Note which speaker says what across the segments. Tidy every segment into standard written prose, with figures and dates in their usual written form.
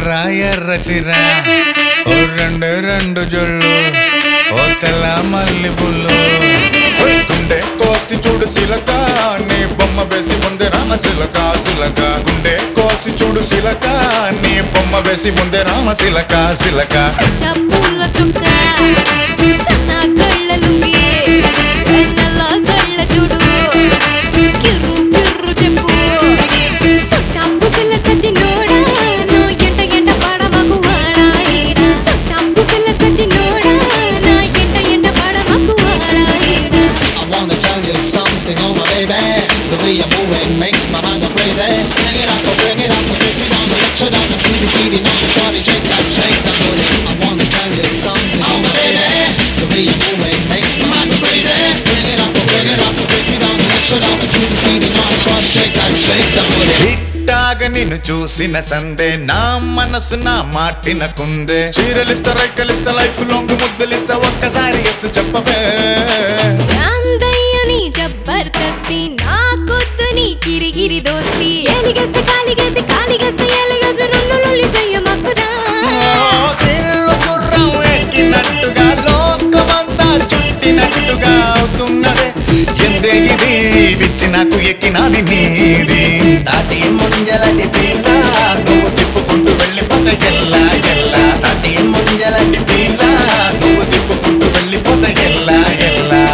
Speaker 1: ఎర్ర ఎర్ర చిరా ఓ రెండు రెండు జొళ్ళు ఓ తెల్ల మల్లి పుల్లు గుండె కోసి చూడు సిలక నీ బొమ్మ వేసి ముందే రామ సిలక సిలక గుండె కోసి చూడు సిలక నీ బొమ్మ వేసి ముందే రామ సిలక సిలక
Speaker 2: చప్పుల చుక్క సన్న కళ్ళ లుంగి నల్ల కళ్ళ చూడు కిర్రు కిర్రు చెప్పు సొట్టంపు కళ్ళ సచినోడా నో ఎంట ఎంట పాడమకు వాడా ఈడా సొట్టంపు కళ్ళ సచినోడా నా ఎంట ఎంట పాడమకు వాడా ఈడా
Speaker 3: I wanna tell you something, oh my baby. The way you're moving makes my mind go crazy. Bring it up, bring it up, take me down, let you down, keep it beating on the body, shake that booty. I wanna tell you something, oh my baby. The way you're moving makes my mind go crazy. Bring it up, take me down, let you down, keep it beating on the body, shake that booty.
Speaker 1: ఇట్టాగ నిన్ను చూసిన సందే నా మనసు నా మాటిన కుందే చీరలిస్తా రైకలిస్తా life long ముద్దలిస్తా ఒక్కసారి yes చెప్పవే
Speaker 2: యాందయ్యని జబర్దస్తి నా కొద్దు నీ కిరిగిరి దోస్తి ఎలిగేస్తే కాలిగేస్తే ఎలిగేసి నన్ను లొల్లి చెయ్యమకురా
Speaker 1: ఇల్లు గుర్రం ఎక్కినట్టుగా లోకమంతా చుట్టినట్టుగా అవుతున్నదే ఎందే ఇది విచ్చి నాకు ఎక్కినది నీది తాటి ముంజలటి పీల నువ్వు తిప్పుకుంటూ వెళ్ళిపోతే ఎల్లా ఎల్లా తాటి ముంజలటి పీల నువ్వు తిప్పుకుంటూ వెళ్ళిపోతే ఎల్లా ఎల్లా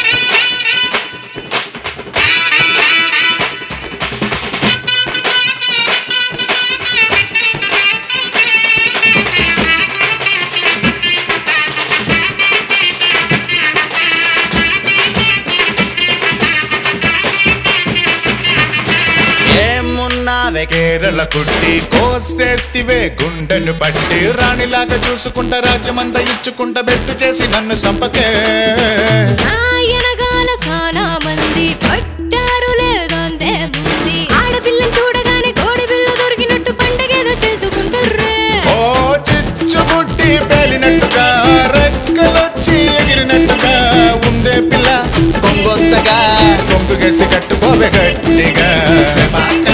Speaker 1: ఏమున్నావే కేరళ కుట్టి కోసేస్తివే గుండెను పట్టి రాణిలాగా చూసుకుంటా రాజ్యమంతా ఇచ్చుకుంటా బెట్టు చేసి నన్ను సంపకే
Speaker 2: ఆయనగాల సానా మంది పట్టారు లేదందే ముంది ఆడపిల్లని చూడగానే కోడి పిల్ల దొరికినట్టు పండగేదో చేసుకుంటారే
Speaker 1: ఓ చిచ్చుబుట్టి పేలినట్టుగా రెక్కలొచ్చి ఎగిరినట్టుగా ఉందే పిల్ల కొంగొత్తగా కొంగుగేసి కట్టుకోవే గట్టిగా